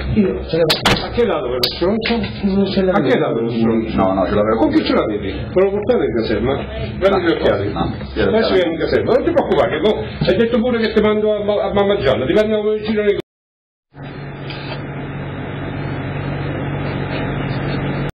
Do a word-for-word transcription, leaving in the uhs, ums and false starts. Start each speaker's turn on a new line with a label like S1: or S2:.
S1: Io ce l'avevo.
S2: A che lato per lo stronzo?
S1: Non ce l'avevo.
S2: A che lato per lo stronzo?
S3: No, no, ce l'avevo.
S2: Con chi ce l'avevi? Me lo portate in caserma? Prendi gli occhiali.
S3: No,
S2: Adesso vieni in caserma. Non ti preoccupare, che mo hai detto pure che ti mando a, a mamma Gianna, ti prendiamo in giro nei